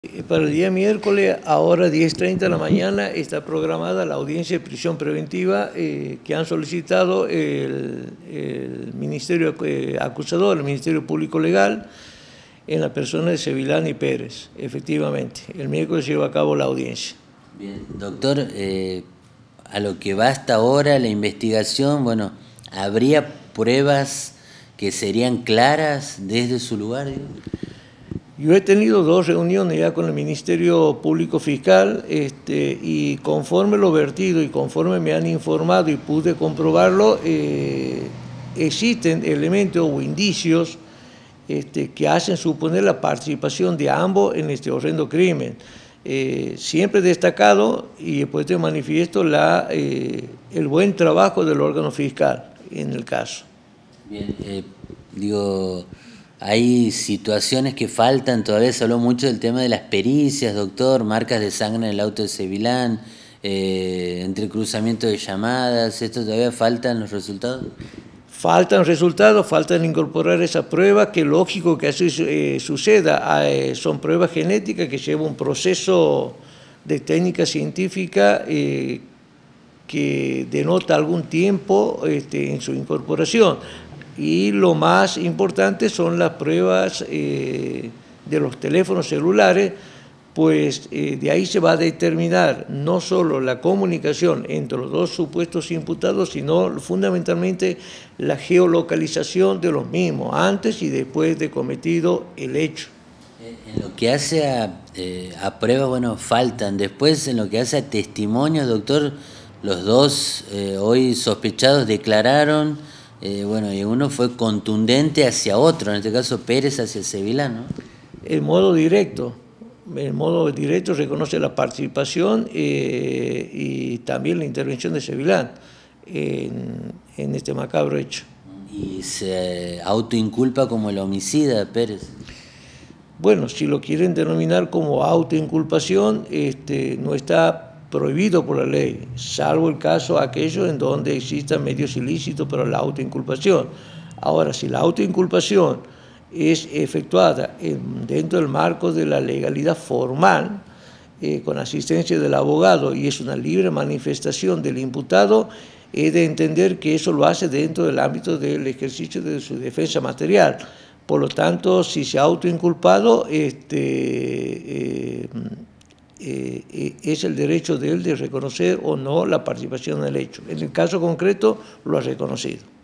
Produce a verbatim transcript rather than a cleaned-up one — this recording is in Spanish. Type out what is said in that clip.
Eh, Para el día miércoles, ahora diez treinta de la mañana, está programada la audiencia de prisión preventiva eh, que han solicitado el, el Ministerio eh, Acusador, el Ministerio Público Legal, en la persona de Sevilán y Pérez. Efectivamente, el miércoles se lleva a cabo la audiencia. Bien, doctor, eh, a lo que va hasta ahora la investigación, bueno, ¿habría pruebas que serían claras desde su lugar? Digo? Yo he tenido dos reuniones ya con el Ministerio Público Fiscal este, y conforme lo vertido y conforme me han informado y pude comprobarlo, eh, existen elementos o indicios este, que hacen suponer la participación de ambos en este horrendo crimen. Eh, siempre he destacado y después te manifiesto la, eh, el buen trabajo del órgano fiscal en el caso. Bien, eh, digo... Hay situaciones que faltan, todavía se habló mucho del tema de las pericias, doctor, marcas de sangre en el auto de Sevilán, eh, entrecruzamiento de llamadas, ¿esto todavía faltan los resultados? Faltan resultados, faltan incorporar esa prueba, que lógico que así eh, suceda. Eh, son pruebas genéticas que llevan un proceso de técnica científica eh, que denota algún tiempo este, en su incorporación. Y lo más importante son las pruebas eh, de los teléfonos celulares, pues eh, de ahí se va a determinar no solo la comunicación entre los dos supuestos imputados, sino fundamentalmente la geolocalización de los mismos, antes y después de cometido el hecho. En lo que hace a, eh, a pruebas, bueno, faltan. Después, en lo que hace a testimonios, doctor, los dos eh, hoy sospechados declararon. Eh, bueno, y uno fue contundente hacia otro, en este caso Pérez hacia Sevilán, ¿no? El modo directo, el modo directo reconoce la participación eh, y también la intervención de Sevilán en, en este macabro hecho. ¿Y se autoinculpa como el homicida Pérez? Bueno, si lo quieren denominar como autoinculpación, este, no está prohibido por la ley, salvo el caso aquello en donde existan medios ilícitos para la autoinculpación. Ahora, si la autoinculpación es efectuada en, dentro del marco de la legalidad formal, eh, con asistencia del abogado, y es una libre manifestación del imputado, he de entender que eso lo hace dentro del ámbito del ejercicio de su defensa material. Por lo tanto, si se ha autoinculpado, este, eh, eh, es el derecho de él de reconocer o no la participación en el hecho. En el caso concreto, lo ha reconocido.